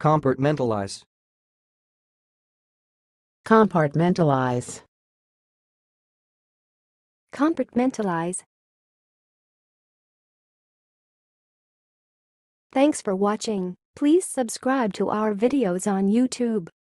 Compartmentalise. Compartmentalise. Compartmentalise. Thanks for watching. Please subscribe to our videos on YouTube.